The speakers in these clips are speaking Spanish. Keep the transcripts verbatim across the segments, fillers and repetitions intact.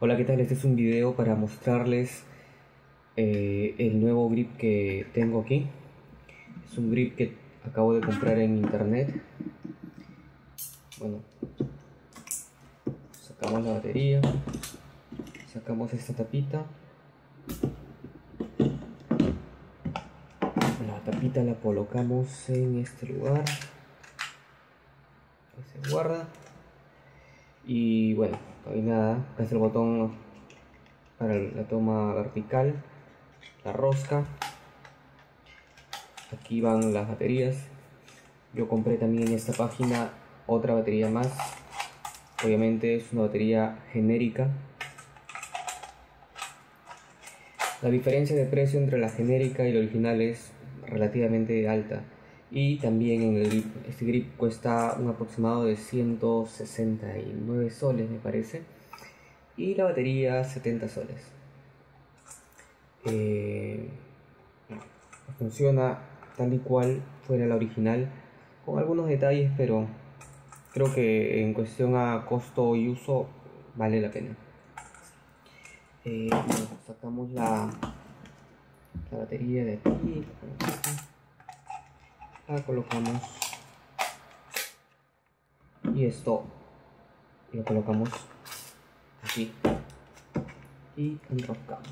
Hola, ¿qué tal? Este es un video para mostrarles eh, el nuevo grip que tengo aquí. Es un grip que acabo de comprar en internet. Bueno, sacamos la batería, sacamos esta tapita. La tapita la colocamos en este lugar, ahí se guarda. Y bueno, no hay nada, acá está el botón para la toma vertical, la rosca. Aquí van las baterías. Yo compré también en esta página otra batería más. Obviamente es una batería genérica. La diferencia de precio entre la genérica y la original es relativamente alta. Y también en el grip, este grip cuesta un aproximado de ciento sesenta y nueve soles, me parece. Y la batería setenta soles. Eh, funciona tal y cual fuera la original, con algunos detalles, pero creo que en cuestión a costo y uso vale la pena. Eh, bueno, sacamos la, la batería de aquí, la colocamos y esto lo colocamos aquí y enroscamos.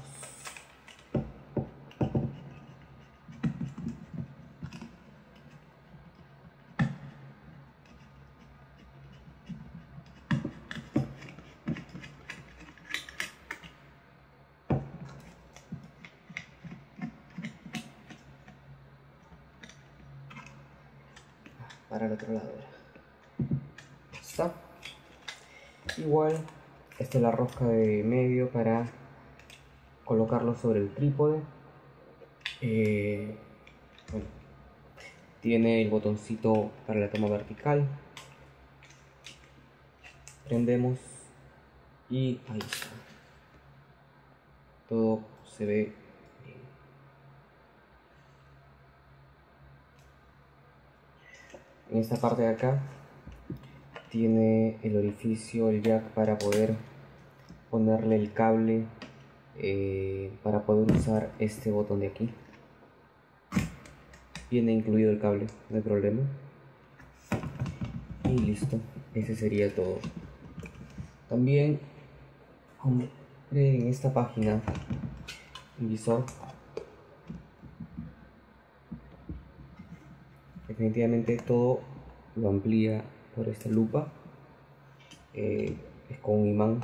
Para el otro lado está igual. Esta es la rosca de medio para colocarlo sobre el trípode. Eh, bueno, tiene el botoncito para la toma vertical. Prendemos y ahí está. Todo se ve bien. En esta parte de acá tiene el orificio, el jack para poder ponerle el cable, eh, para poder usar este botón de aquí. Viene incluido el cable, no hay problema. Y listo, ese sería todo. También compré en esta página un visor. Definitivamente todo lo amplía por esta lupa. Eh, es con un imán,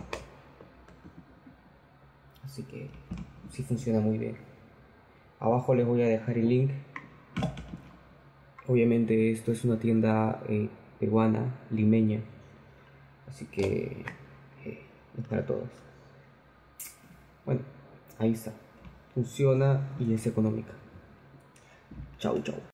así que sí funciona muy bien. Abajo les voy a dejar el link. Obviamente esto es una tienda eh, peruana, limeña, así que eh, es para todos. Bueno, ahí está, funciona y es económica. Chau, chau.